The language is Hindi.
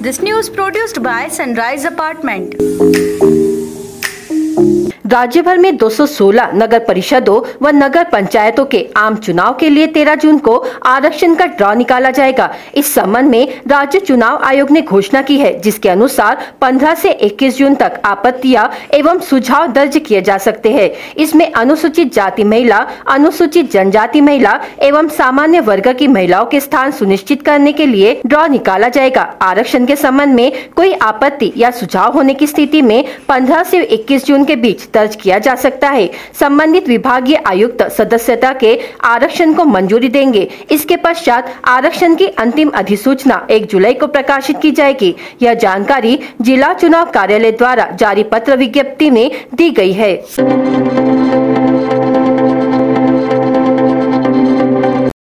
This news produced by Sunrise Apartment. राज्य भर में 216 नगर परिषदों व नगर पंचायतों के आम चुनाव के लिए 13 जून को आरक्षण का ड्रॉ निकाला जाएगा। इस संबंध में राज्य चुनाव आयोग ने घोषणा की है, जिसके अनुसार 15 से 21 जून तक आपत्तियां एवं सुझाव दर्ज किए जा सकते हैं। इसमें अनुसूचित जाति महिला, अनुसूचित जनजाति महिला एवं सामान्य वर्ग की महिलाओं के स्थान सुनिश्चित करने के लिए ड्रॉ निकाला जाएगा। आरक्षण के संबंध में कोई आपत्ति या सुझाव होने की स्थिति में 15 से 21 जून के बीच दर्ज किया जा सकता है। संबंधित विभागीय आयुक्त सदस्यता के आरक्षण को मंजूरी देंगे। इसके पश्चात आरक्षण की अंतिम अधिसूचना 1 जुलाई को प्रकाशित की जाएगी। यह जानकारी जिला चुनाव कार्यालय द्वारा जारी पत्र विज्ञप्ति में दी गई है।